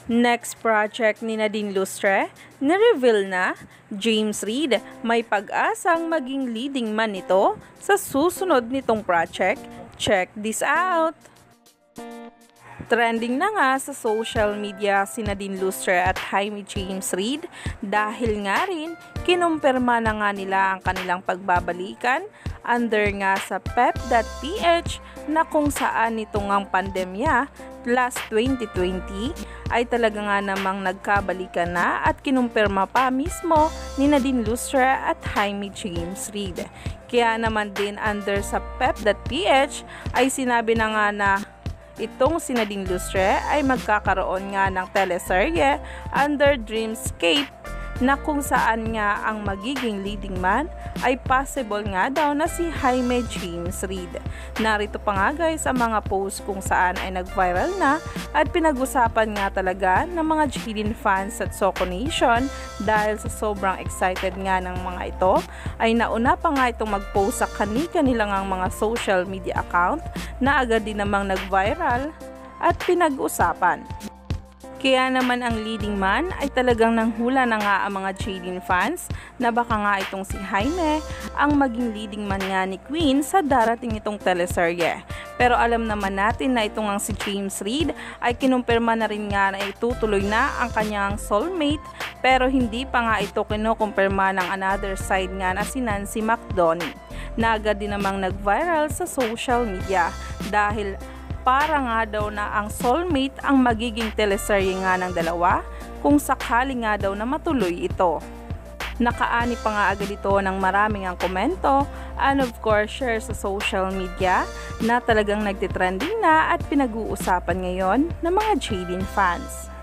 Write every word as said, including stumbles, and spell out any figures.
Next project ni Nadine Lustre, na-reveal na, James Reid may pag-asang maging leading man nito sa susunod nitong project. Check this out! Trending na nga sa social media si Nadine Lustre at Jaime James Reid dahil nga rin kinumpirma na nga nila ang kanilang pagbabalikan under nga sa pep.ph na kung saan nitong ang pandemya last twenty twenty ay talaga nga namang nagkabalikan na at kinumpirma pa mismo ni Nadine Lustre at Jaime James Reid. Kaya naman din under sa pep.ph ay sinabi na nga na itong si Nadine Lustre ay magkakaroon nga ng teleserye under Dreamscape na kung saan nga ang magiging leading man ay possible nga daw na si Jaime James Reid. Narito pa nga guys ang mga post kung saan ay nag-viral na at pinag-usapan nga talaga ng mga Jilin fans at Soco Nation dahil sa sobrang excited nga ng mga ito ay nauna pa nga itong mag-post sa kani-kanilang ang mga social media account na agad din namang nag-viral at pinag-usapan. Kaya naman ang leading man ay talagang nanghula na nga ang mga Jilin fans na baka nga itong si Jaime ang maging leading man nga ni Queen sa darating itong teleserye. Pero alam naman natin na itong ang si James Reid ay kinumpirma na rin nga na itutuloy na ang kanyang soulmate pero hindi pa nga ito kinukumpirma ng another side nga na si Nancy McDonnell na agad din namang nag-viral sa social media dahil para nga daw na ang soulmate ang magiging teleserye nga ng dalawa kung sakali nga daw na matuloy ito. Nakaani pa nga agad ito ng maraming ang komento and of course share sa social media na talagang nagtitrending na at pinag-uusapan ngayon ng mga Jilin fans.